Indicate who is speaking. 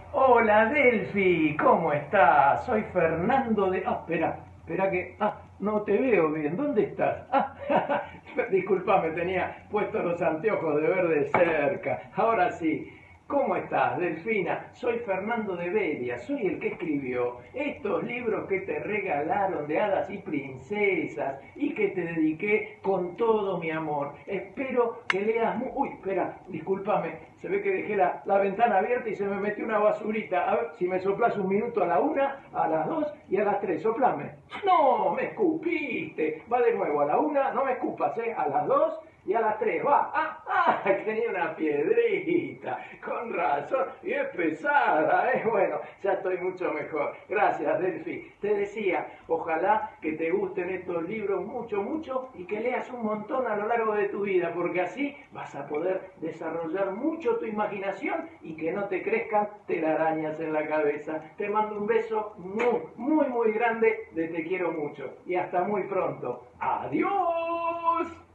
Speaker 1: Hola Delphi, ¿cómo estás? Soy Fernando de... espera que... no te veo bien, ¿dónde estás? Disculpame, tenía puestos los anteojos de ver de cerca. Ahora sí, ¿cómo estás, Delfina? Soy Fernando de Bedia, soy el que escribió estos libros que te regalaron de hadas y princesas y que te dediqué con todo mi amor. Espero que leas... Uy, espera, discúlpame, se ve que dejé la ventana abierta y se me metió una basurita. A ver, si me soplas un minuto a la una, a las dos y a las tres, soplame. No, me escupiste. Va de nuevo, a la una, no me escupas, ¿eh? A las dos y a las tres, va. Tenía una piedrita, con razón, y es pesada, ¿eh? Bueno, ya estoy mucho mejor. Gracias, Delphi. Te decía, ojalá que te gusten estos libros mucho, mucho y que leas un montón a lo largo de tu vida, porque así vas a poder desarrollar mucho tu imaginación y que no te crezcan telarañas en la cabeza. Te mando un beso muy, muy, muy grande de te quiero mucho y hasta muy pronto. ¡Adiós!